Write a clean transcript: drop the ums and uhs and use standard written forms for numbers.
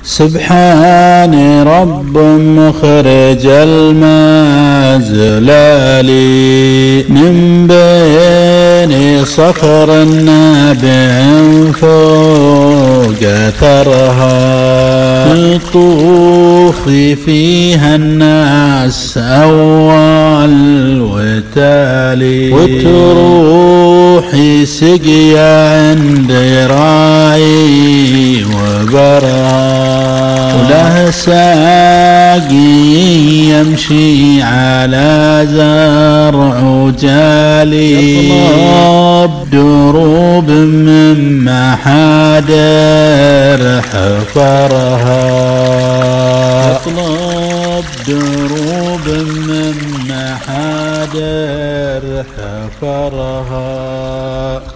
سبحان رب مخرج المزلال من بين صخر نابع فوق ثرها يطوف فيها الناس أول وتالي وتروحي سقيا عند راعي وبرها وله ساقي يمشي على زرع وجالي يطلب دروب من محادر حفرها يطلب دروب من محادر حفرها